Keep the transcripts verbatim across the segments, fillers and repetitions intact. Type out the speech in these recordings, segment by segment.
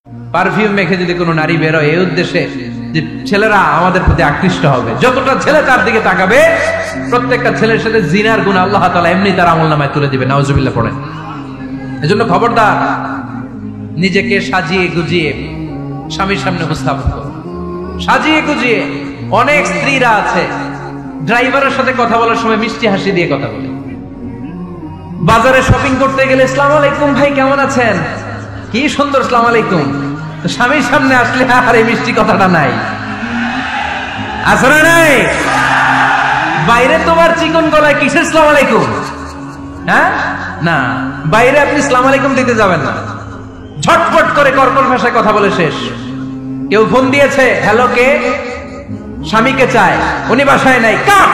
Perfume মেখে যদি কোনো নারী বেরোয় এই উদ্দেশ্যে যে ছেলেরা আমাদের প্রতি আকৃষ্ট হবে, যতটা ছেলে তার দিকে তাকাবে প্রত্যেকটা ছেলের সাথে জিনার গুণ আল্লাহ তাআলা এমনি তার আমলনামায় তুলে দিবে। নাউজুবিল্লাহ পড়েন। এজন্য খবরদার, নিজেকে সাজিয়ে গুজিয়ে স্বামীর সামনে উপস্থাপন করো। সাজিয়ে গুজিয়ে অনেক স্ত্রীরা আছে ড্রাইভারের সাথে কথা বলার সময় মিষ্টি হাসি দিয়ে কথা বলে। বাজারে শপিং করতে গেলে আসসালামু আলাইকুম ভাই কেমন আছেন, কি সুন্দর আসসালামু আলাইকুম। তো স্বামীর সামনে আসলে আর এই মিষ্টি কথাটা নাই, আসলে নাই। বাইরে তোমার চিকন গলায় কিসের আসসালামু আলাইকুম, হ্যাঁ না, বাইরে আপনি আসসালামু আলাইকুম দিতে যাবেন না, ঝটপট করে কর্কশ ভাষায় কথা বলে শেষ। কেউ ফোন দিয়েছে, হ্যালো কে, স্বামীকে চায়, উনি বাসায় নাই, কাট।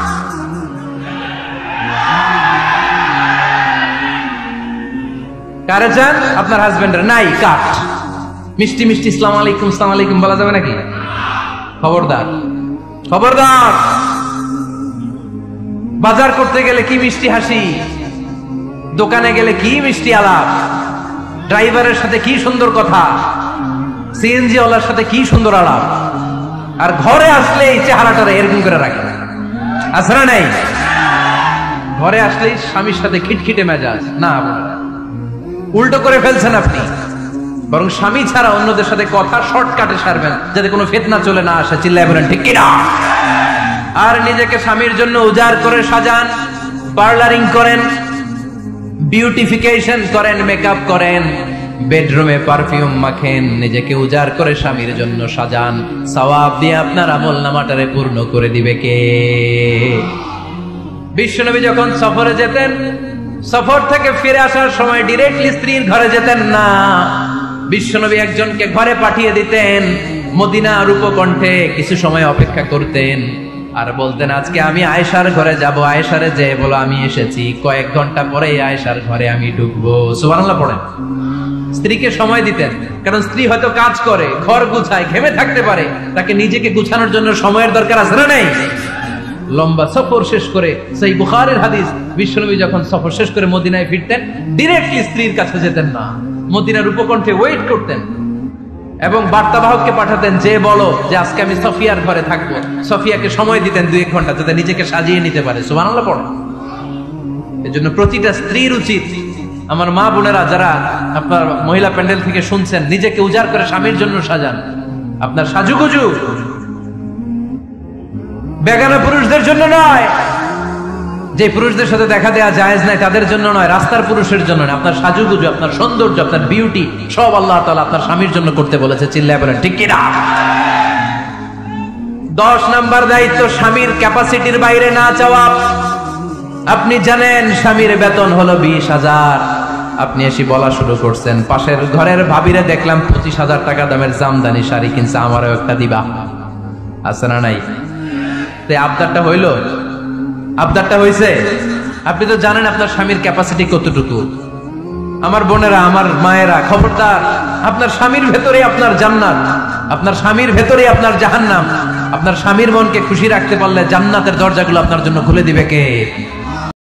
কারে চান, আপনার হাজবেন্ডের, নাই, কাট। মিষ্টি মিষ্টি আসসালামু আলাইকুম আসসালামু আলাইকুম বলা যাবে নাকি? খবরদার, খবরদার। বাজার করতে গেলে কি মিষ্টি হাসি, দোকানে গেলে কি মিষ্টি আলাপ, ড্রাইভারের সাথে কি সুন্দর কথা, সিএনজি ওয়ালার সাথে কি সুন্দর আলাপ, আর ঘরে আসলে এই চেহারাটা এরকম করে রাখে, আসলে নাই। ঘরে আসলেই স্বামীর সাথে খিটখিটে মেজাজ, না উল্টো করে ফেলছেন আপনি। বরং স্বামী ছাড়া অন্যদের সাথে কথা শর্টকাটে সারবেন, যাতে কোনো ফিতনা চলে না আসে। চিল্লায় বলেন ঠিক কিনা? আর নিজেকে স্বামীর জন্য উজাড় করে সাজান, পার্লারিং করেন, বিউটিফিকেশন করেন, মেকআপ করেন, বেডরুমে পারফিউম মাখেন, নিজেকে উজাড় করে স্বামীর জন্য সাজান। সওয়াব দিয়ে আপনার আমল নামাটারে পূর্ণ করে দিবে কে? বিশ্বনবী যখন সফরে যেতেন, সফর থেকে ফিরে আসার সময় ডিরেক্টলি স্ত্রীর ঘরে যেতেন না। বিশ্বনবী একজনকে ঘরে পাঠিয়ে দিতেন, মদিনার উপকণ্ঠে কিছু সময় অপেক্ষা করতেন, আর বলতেন আজকে আমি আয়েশার ঘরে যাব। আয়েশারে যে বলো আমি এসেছি, কয়েক ঘন্টা পরে আয়েশার ঘরে আমি ঢুকবো। সুবহানাল্লাহ পড়েন। স্ত্রীকে সময় দিতেন, কারণ স্ত্রী হয়তো কাজ করে, ঘর গুছায়, ঘেমে থাকতে পারে, তাকে নিজেকে গুছানোর জন্য সময়ের দরকার আছে না নাই? লম্বা সফর শেষ করে, সেই বুখারীর হাদিস, বিশ্বনবী যখন সফর শেষ করে মদিনায় ফিরতেন, ডিরেক্টলি স্ত্রীর কাছে যেতেন না, মদিনার উপকণ্ঠে ওয়েট করতেন এবং বার্তাবাহককে পাঠাতেন যে বলো যে আজকে আমি সফিয়ার ঘরে থাকবো। সফিয়াকে সময় দিতেন দুই এক ঘন্টা, যাতে নিজেকে সাজিয়ে নিতে পারে। সুবহানাল্লাহ পড়ে। এজন্য প্রতিটা স্ত্রীর উচিত, আমার মা বোনেরা যারা আপনার মহিলা প্যান্ডেল থেকে শুনছেন, নিজেকে উজাড় করে স্বামীর জন্য সাজান। আপনার সাজুগুজু বেগানা পুরুষদের জন্য নয়, যে পুরুষদের সাথে দেখা দেওয়া জায়েজ নাই তাদের জন্য নয়, রাস্তার পুরুষের জন্য নয়। আপনার সাজুগুজু, আপনার সৌন্দর্য, আপনার বিউটি সব আল্লাহ তাআলা আপনার স্বামীর জন্য করতে বলেছে। চিল্লায় বলেন ঠিক কিনা? দশ নাম্বার দায়িত্ব, স্বামীর ক্যাপাসিটির বাইরে না চাওয়া। আপনি জানেন স্বামীর বেতন হলো বিশ হাজার, আপনি এসে বলা শুরু করছেন, পাশের ঘরের ভাবিরে দেখলাম পঁচিশ হাজার টাকা দামের জামদানি শাড়ি কিনছে, আমারও একটা দিবা। আছে না নাই? আবদারটা হইল, আবদারটা হইছে। আপনি তো জানেন আপনার স্বামীর ক্যাপাসিটি কতটুকু। আমার বোনেরা, আমার মায়েরা, খবরদার, আপনার স্বামীর ভেতরে আপনার জান্নাত, আপনার স্বামীর ভেতরে আপনার জাহান্নাম। আপনার স্বামীর মনকে খুশি রাখতে পারলে জান্নাতের দরজাগুলো আপনার জন্য খুলে দিবে কে?